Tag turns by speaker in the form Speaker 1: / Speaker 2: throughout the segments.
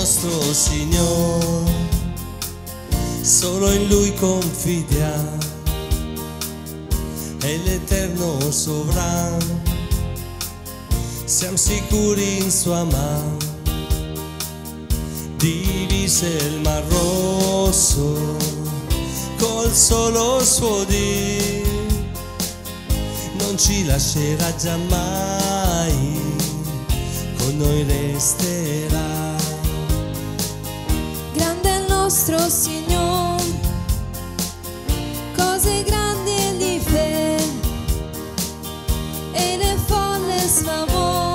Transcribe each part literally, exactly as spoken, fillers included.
Speaker 1: nostro Signore, solo in Lui confidiamo, è l'Eterno sovrano, siamo sicuri in Sua mano. Divise il Mar Rosso col solo suo Dio, non ci lascerà giammai, con noi resterà.
Speaker 2: Grande è il nostro Signore, cose grandi egli fe, e le folle sfamò,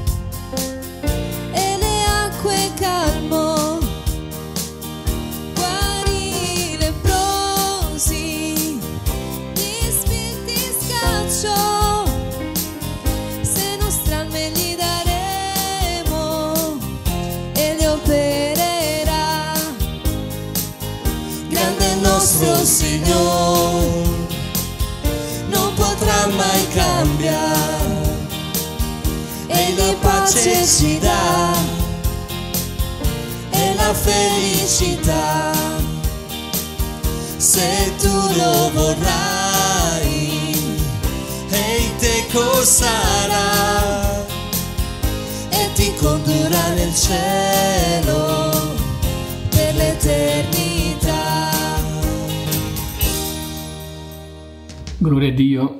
Speaker 2: e le acque calmò, guarì i leprosi, gli spiriti scacciò, se nostra alme gli daremo, e li opererà. Grande è il nostro Signore, non potrà mai cambiare, e la pace ci dà, e la felicità, se tu lo vorrai, e teco sarà, e ti condurrà nel cielo per l'eternità.
Speaker 3: Gloria a Dio.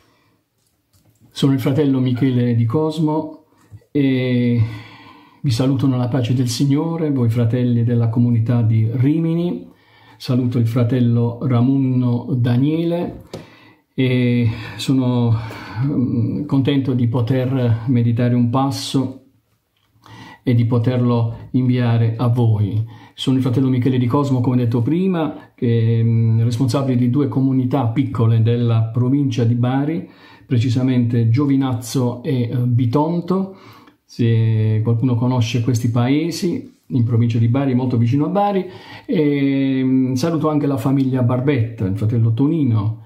Speaker 3: Sono il fratello Michele Di Cosmo e vi saluto nella pace del Signore, voi fratelli della comunità di Rimini. Saluto il fratello Ramunno Daniele e sono um, contento di poter meditare un passo e di poterlo inviare a voi. Sono il fratello Michele Di Cosmo, come detto prima, che è um, responsabile di due comunità piccole della provincia di Bari, precisamente Giovinazzo e uh, Bitonto. Se qualcuno conosce questi paesi, in provincia di Bari, molto vicino a Bari. E um, saluto anche la famiglia Barbetta, il fratello Tonino,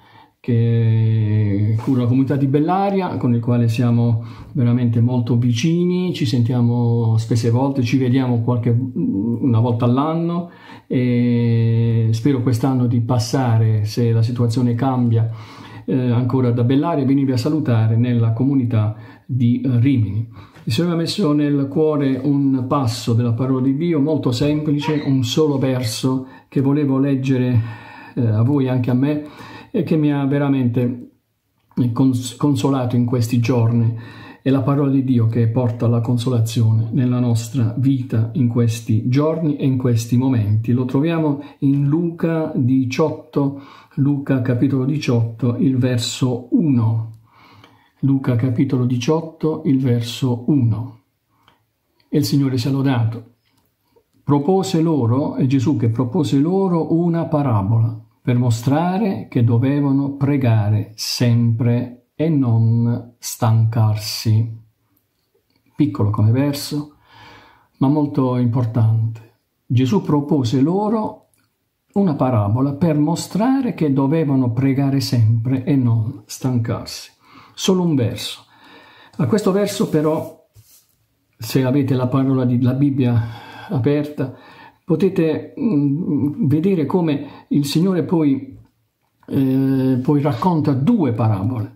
Speaker 3: che cura la comunità di Bellaria, con il quale siamo veramente molto vicini, ci sentiamo spesse volte, ci vediamo qualche, una volta all'anno, e spero quest'anno di passare, se la situazione cambia, eh, ancora da Bellaria, venirvi a salutare nella comunità di eh, Rimini. Il Signore mi ha messo nel cuore un passo della parola di Dio molto semplice, un solo verso che volevo leggere eh, a voi e anche a me, e che mi ha veramente cons- consolato in questi giorni. È la parola di Dio che porta la consolazione nella nostra vita in questi giorni e in questi momenti. Lo troviamo in Luca diciotto, Luca capitolo diciotto, il verso uno. Luca capitolo diciotto, il verso uno. E il Signore sia lodato. Propose loro, è Gesù che propose loro una parabola per mostrare che dovevano pregare sempre e non stancarsi. Piccolo come verso, ma molto importante. Gesù propose loro una parabola per mostrare che dovevano pregare sempre e non stancarsi. Solo un verso. A questo verso però, se avete la parola di la Bibbia aperta, potete mh, vedere come il Signore poi, eh, poi racconta due parabole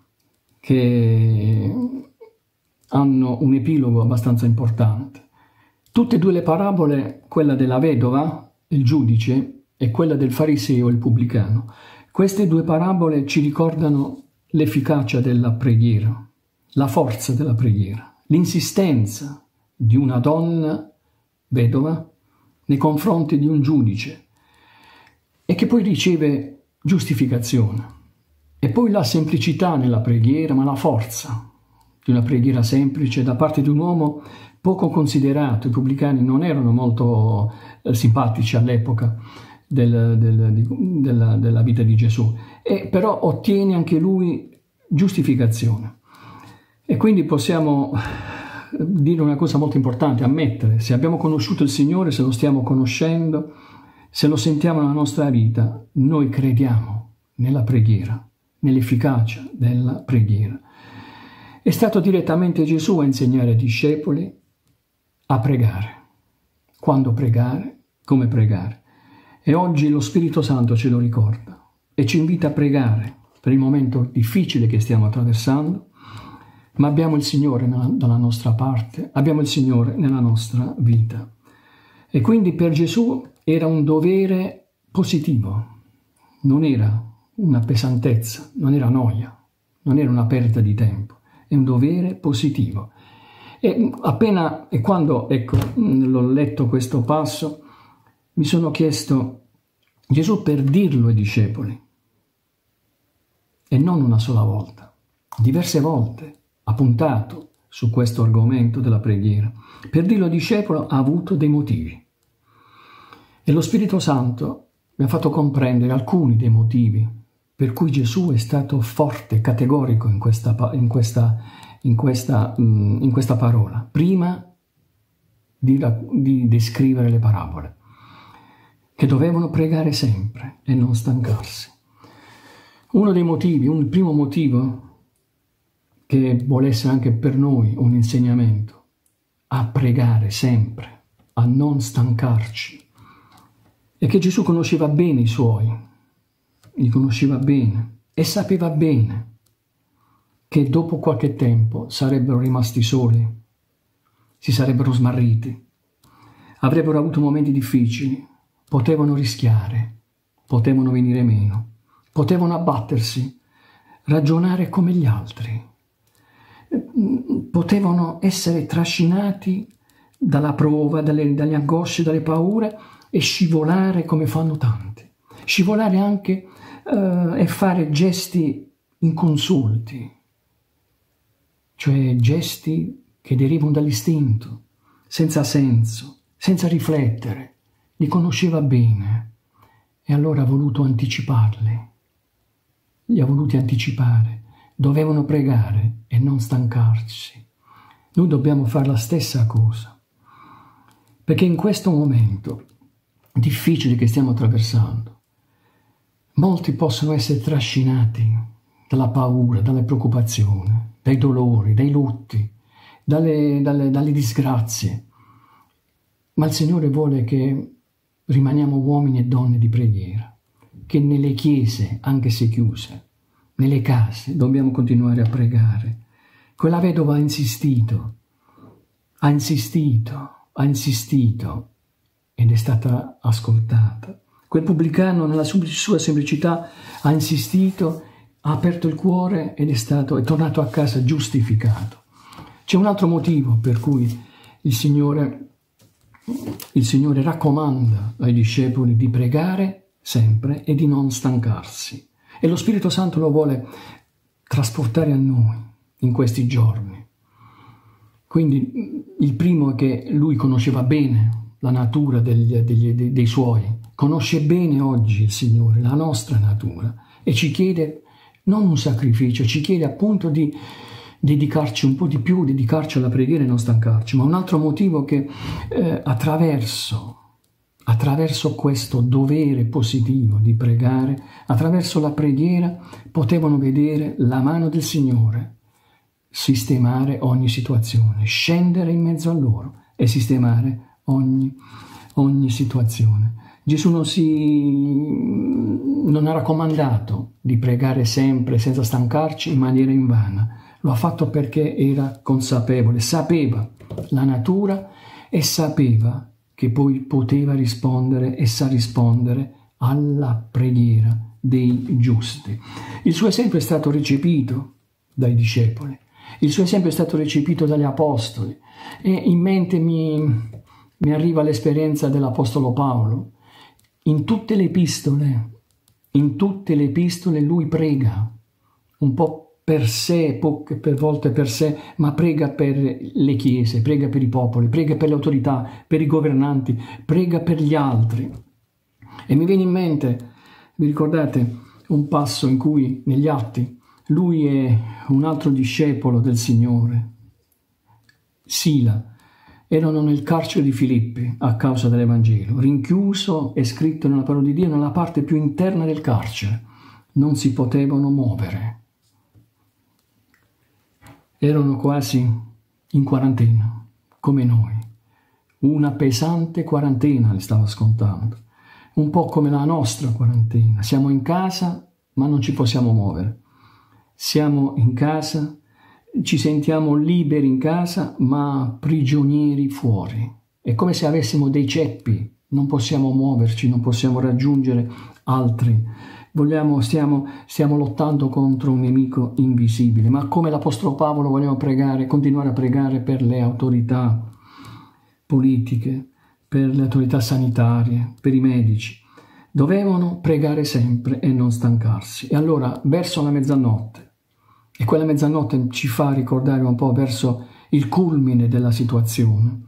Speaker 3: che hanno un epilogo abbastanza importante. Tutte e due le parabole, quella della vedova, il giudice, e quella del fariseo, il pubblicano, queste due parabole ci ricordano l'efficacia della preghiera, la forza della preghiera, l'insistenza di una donna vedova nei confronti di un giudice, e che poi riceve giustificazione. E poi la semplicità nella preghiera, ma la forza di una preghiera semplice da parte di un uomo poco considerato. I pubblicani non erano molto eh, simpatici all'epoca del, del, di, della, della vita di Gesù, e però ottiene anche lui giustificazione. E quindi possiamo dire una cosa molto importante, ammettere: se abbiamo conosciuto il Signore, se lo stiamo conoscendo, se lo sentiamo nella nostra vita, noi crediamo nella preghiera, nell'efficacia della preghiera. È stato direttamente Gesù a insegnare ai discepoli a pregare, quando pregare, come pregare. E oggi lo Spirito Santo ce lo ricorda e ci invita a pregare per il momento difficile che stiamo attraversando, ma abbiamo il Signore nella, dalla nostra parte, abbiamo il Signore nella nostra vita. E quindi per Gesù era un dovere positivo, non era una pesantezza, non era noia, non era una perdita di tempo, è un dovere positivo. E appena, e quando ecco, l'ho letto questo passo, mi sono chiesto, Gesù per dirlo ai discepoli, e non una sola volta, diverse volte ha puntato su questo argomento della preghiera, per dirlo ai discepoli ha avuto dei motivi. E lo Spirito Santo mi ha fatto comprendere alcuni dei motivi per cui Gesù è stato forte, categorico in questa, in questa, in questa, in questa parola, prima di, di descrivere le parabole, che dovevano pregare sempre e non stancarsi. Uno dei motivi, un, il primo motivo, che vuole essere anche per noi un insegnamento, a pregare sempre, a non stancarci, è che Gesù conosceva bene i suoi, li conosceva bene e sapeva bene che dopo qualche tempo sarebbero rimasti soli, si sarebbero smarriti, avrebbero avuto momenti difficili, potevano rischiare, potevano venire meno, potevano abbattersi, ragionare come gli altri, potevano essere trascinati dalla prova, dalle, dalle angosce, dalle paure e scivolare come fanno tanti, scivolare anche uh, e fare gesti inconsulti, cioè gesti che derivano dall'istinto, senza senso, senza riflettere. Li conosceva bene e allora ha voluto anticiparli, li ha voluti anticipare, dovevano pregare e non stancarsi. Noi dobbiamo fare la stessa cosa, perché in questo momento difficile che stiamo attraversando, molti possono essere trascinati dalla paura, dalle preoccupazioni, dai dolori, dai lutti, dalle, dalle, dalle disgrazie, ma il Signore vuole che rimaniamo uomini e donne di preghiera, che nelle chiese, anche se chiuse, nelle case, dobbiamo continuare a pregare. Quella vedova ha insistito, ha insistito, ha insistito ed è stata ascoltata. Quel pubblicano nella sua semplicità ha insistito, ha aperto il cuore ed è stato, è tornato a casa giustificato. C'è un altro motivo per cui il Signore Il Signore raccomanda ai discepoli di pregare sempre e di non stancarsi. E lo Spirito Santo lo vuole trasportare a noi in questi giorni. Quindi il primo è che Lui conosceva bene la natura degli, degli, dei, dei Suoi. Conosce bene oggi il Signore, la nostra natura, e ci chiede non un sacrificio, ci chiede appunto di dedicarci un po' di più, dedicarci alla preghiera e non stancarci, ma un altro motivo che eh, attraverso, attraverso questo dovere positivo di pregare, attraverso la preghiera potevano vedere la mano del Signore sistemare ogni situazione, scendere in mezzo a loro e sistemare ogni, ogni situazione. Gesù non, si, non ha raccomandato di pregare sempre senza stancarci in maniera invana. Lo ha fatto perché era consapevole, sapeva la natura e sapeva che poi poteva rispondere e sa rispondere alla preghiera dei giusti. Il suo esempio è stato recepito dai discepoli, il suo esempio è stato recepito dagli apostoli e in mente mi, mi arriva l'esperienza dell'apostolo Paolo. In tutte le epistole, in tutte le epistole lui prega, un po' per sé, poche per volte per sé, ma prega per le chiese, prega per i popoli, prega per le autorità, per i governanti, prega per gli altri. E mi viene in mente, vi ricordate, un passo in cui negli Atti lui e un altro discepolo del Signore, Sila, erano nel carcere di Filippi a causa dell'Evangelo, rinchiuso e scritto nella parola di Dio nella parte più interna del carcere. Non si potevano muovere. Erano quasi in quarantena, come noi, Una pesante quarantena li stava scontando, un po' come la nostra quarantena. Siamo in casa, ma non ci possiamo muovere. Siamo in casa, ci sentiamo liberi in casa, ma prigionieri fuori. È come se avessimo dei ceppi, non possiamo muoverci, non possiamo raggiungere altri. Vogliamo, stiamo, stiamo lottando contro un nemico invisibile, ma come l'Apostolo Paolo vogliamo pregare, continuare a pregare per le autorità politiche, per le autorità sanitarie, per i medici. Dovevano pregare sempre e non stancarsi. E allora, verso la mezzanotte, e quella mezzanotte ci fa ricordare un po' verso il culmine della situazione,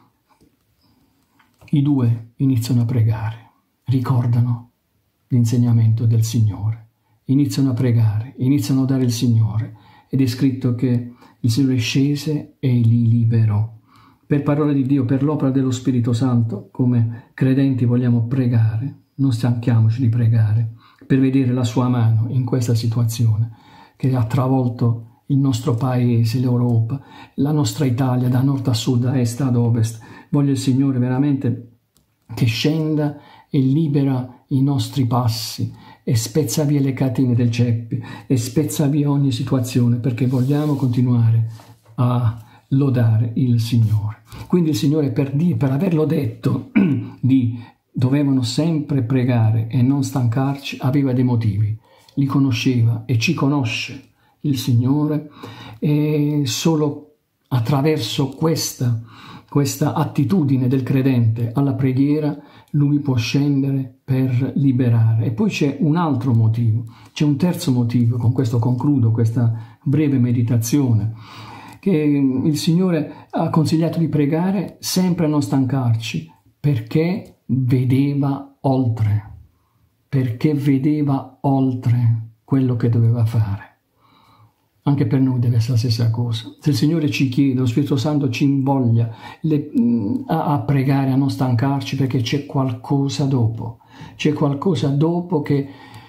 Speaker 3: i due iniziano a pregare, ricordano l'insegnamento del Signore, iniziano a pregare, iniziano a dare il Signore, ed è scritto che il Signore scese e li liberò. Per parola di Dio, per l'opera dello Spirito Santo, come credenti vogliamo pregare, non stanchiamoci di pregare, per vedere la sua mano in questa situazione che ha travolto il nostro paese, l'Europa, la nostra Italia, da nord a sud, da est ad ovest. Voglio il Signore veramente che scenda e libera i nostri passi e spezza via le catene del ceppi e spezza via ogni situazione, perché vogliamo continuare a lodare il Signore. Quindi il Signore, per, di, per averlo detto di dovevano sempre pregare e non stancarci, aveva dei motivi, li conosceva e ci conosce il Signore, e solo attraverso questa, questa attitudine del credente alla preghiera Lui può scendere per liberare. E poi c'è un altro motivo, c'è un terzo motivo, con questo concludo questa breve meditazione, che il Signore ha consigliato di pregare sempre a non stancarci, perché vedeva oltre, perché vedeva oltre quello che doveva fare. Anche per noi deve essere la stessa cosa. Se il Signore ci chiede, lo Spirito Santo ci invoglia le, a, a pregare, a non stancarci, perché c'è qualcosa dopo, c'è qualcosa dopo che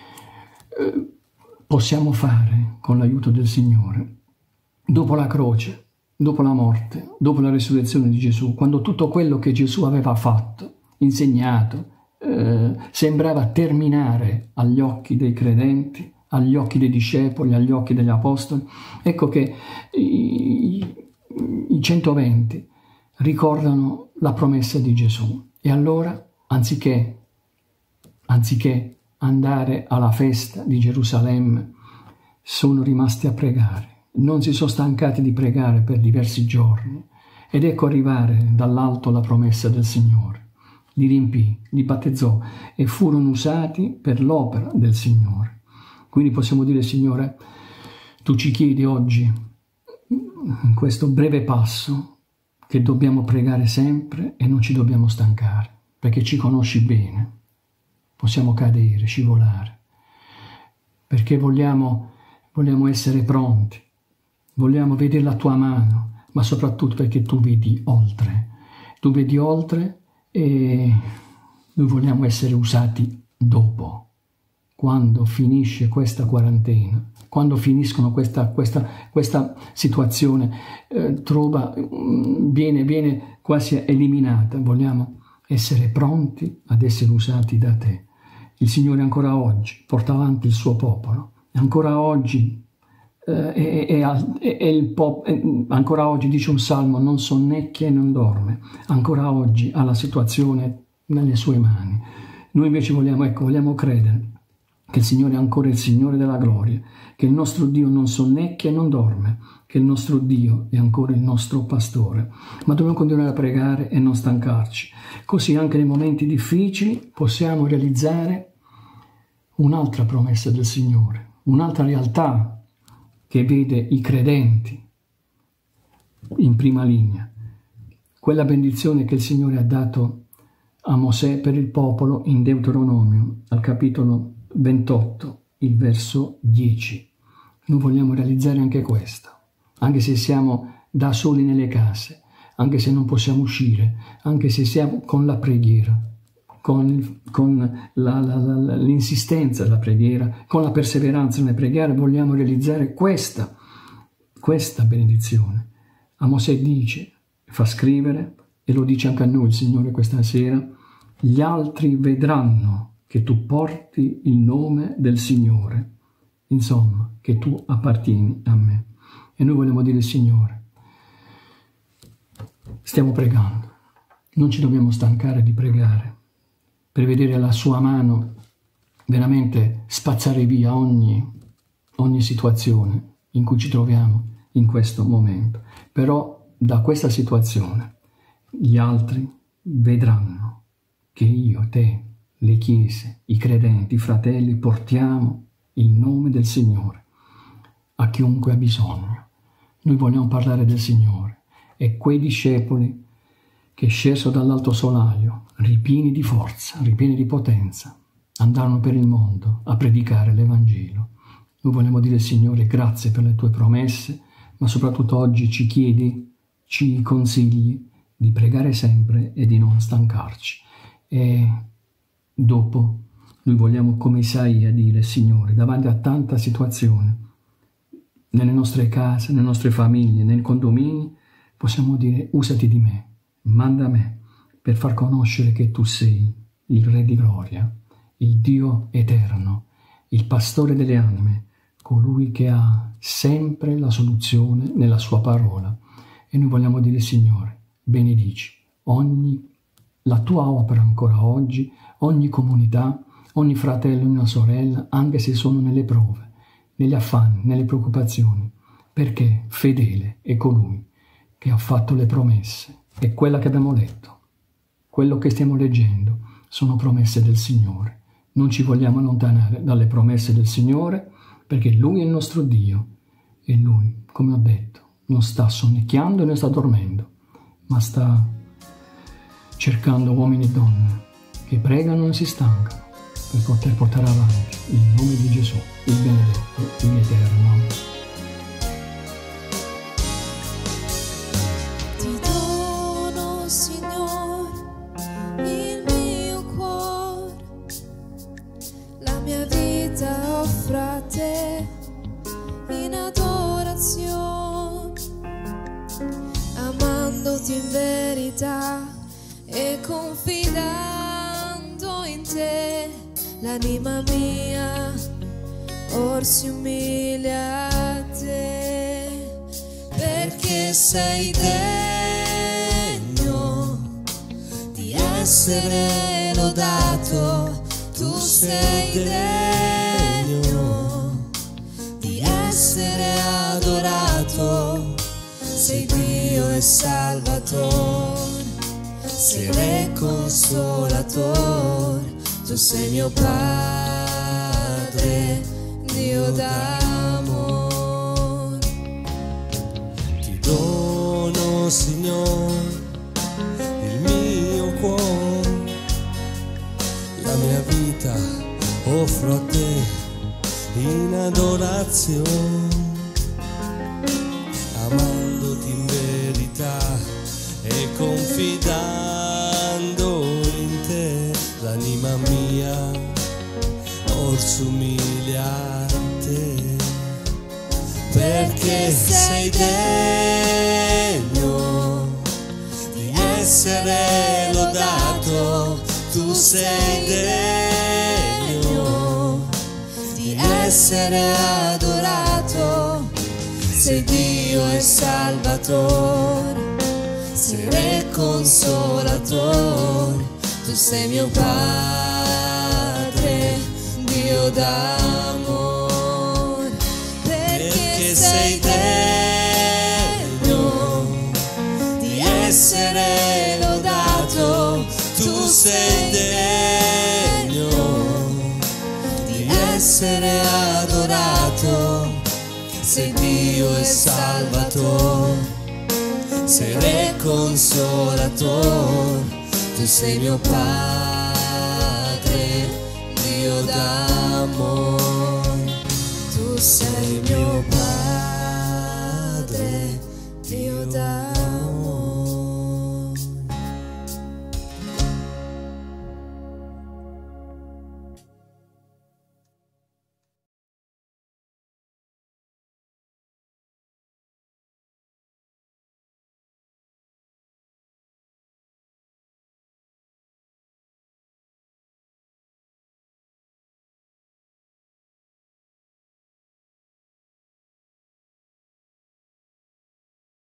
Speaker 3: eh, possiamo fare con l'aiuto del Signore. Dopo la croce, dopo la morte, dopo la risurrezione di Gesù, quando tutto quello che Gesù aveva fatto, insegnato, eh, sembrava terminare agli occhi dei credenti, agli occhi dei discepoli, agli occhi degli apostoli, ecco che i, i centoventi ricordano la promessa di Gesù. E allora, anziché, anziché andare alla festa di Gerusalemme, sono rimasti a pregare. Non si sono stancati di pregare per diversi giorni, ed ecco arrivare dall'alto la promessa del Signore. Li riempì, li battezzò e furono usati per l'opera del Signore. Quindi possiamo dire: Signore, Tu ci chiedi oggi, in questo breve passo, che dobbiamo pregare sempre e non ci dobbiamo stancare, perché ci conosci bene. Possiamo cadere, scivolare, perché vogliamo, vogliamo essere pronti. Vogliamo vedere la Tua mano, ma soprattutto perché Tu vedi oltre. Tu vedi oltre e noi vogliamo essere usati dopo, quando finisce questa quarantena, quando finiscono questa, questa, questa situazione, eh, trova, viene, viene quasi eliminata. Vogliamo essere pronti ad essere usati da Te. Il Signore ancora oggi porta avanti il Suo popolo, ancora oggi E, e, e, e il pop, e ancora oggi, dice un salmo, non sonnecchia e non dorme, ancora oggi ha la situazione nelle sue mani. Noi invece vogliamo, ecco, vogliamo credere che il Signore è ancora il Signore della gloria, che il nostro Dio non sonnecchia e non dorme, che il nostro Dio è ancora il nostro pastore. Ma dobbiamo continuare a pregare e non stancarci, così anche nei momenti difficili possiamo realizzare un'altra promessa del Signore, un'altra realtà che vede i credenti in prima linea. Quella benedizione che il Signore ha dato a Mosè per il popolo in Deuteronomio, al capitolo ventotto, il verso dieci. Noi vogliamo realizzare anche questo, anche se siamo da soli nelle case, anche se non possiamo uscire, anche se siamo con la preghiera, con, con la, la, la, l'insistenza della preghiera, con la perseveranza nelle preghiere, vogliamo realizzare questa, questa benedizione. A Mosè dice, fa scrivere e lo dice anche a noi il Signore questa sera, gli altri vedranno che tu porti il nome del Signore, insomma, che tu appartieni a me. E noi vogliamo dire, Signore, stiamo pregando, non ci dobbiamo stancare di pregare, per vedere la sua mano veramente spazzare via ogni, ogni situazione in cui ci troviamo in questo momento. Però da questa situazione gli altri vedranno che io, te, le chiese, i credenti, i fratelli portiamo il nome del Signore a chiunque ha bisogno. Noi vogliamo parlare del Signore e quei discepoli che scesero dall'alto solaio, ripieni di forza, ripieni di potenza, andarono per il mondo a predicare l'Evangelo. Noi vogliamo dire, Signore, grazie per le tue promesse, ma soprattutto oggi ci chiedi, ci consigli di pregare sempre e di non stancarci. E dopo noi vogliamo, come Isaia, dire, Signore, davanti a tanta situazione, nelle nostre case, nelle nostre famiglie, nei condomini, possiamo dire, usati di me, manda me per far conoscere che tu sei il Re di gloria, il Dio eterno, il pastore delle anime, colui che ha sempre la soluzione nella sua parola. E noi vogliamo dire, Signore, benedici ogni, la tua opera ancora oggi, ogni comunità, ogni fratello, ogni sorella, anche se sono nelle prove, negli affanni, nelle preoccupazioni, perché fedele è colui che ha fatto le promesse. E quella che abbiamo letto, quello che stiamo leggendo, sono promesse del Signore. Non ci vogliamo allontanare dalle promesse del Signore, perché Lui è il nostro Dio e Lui, come ho detto, non sta sonnecchiando e non sta dormendo, ma sta cercando uomini e donne che pregano e non si stancano per poter portare avanti il nome di Gesù, il benedetto, il eterno.
Speaker 2: Amandoti in verità e confidando in te, l'anima mia or si umilia a te, perché sei degno di essere lodato, tu sei degno di essere adorato. Sei Dio e Salvatore, sei Re Consolatore, tu sei mio Padre, Dio d'amor.
Speaker 1: Ti dono, Signore, il mio cuore, la mia vita offro a te in adorazione. Amandoti in verità e confidando in te, l'anima mia or s'umilia a te, perché sei degno di essere lodato, tu sei degno di essere adorato. Sei Dio e Salvatore, sei Re Consolatore, tu sei mio Padre, Dio d'amore, perché sei degno di essere lodato, tu sei degno di essere adorato. Sei Dio e Salvatore, sei Re Consolatore, tu sei mio Padre, Dio d'amore. Tu sei mio Padre, Dio d'amore.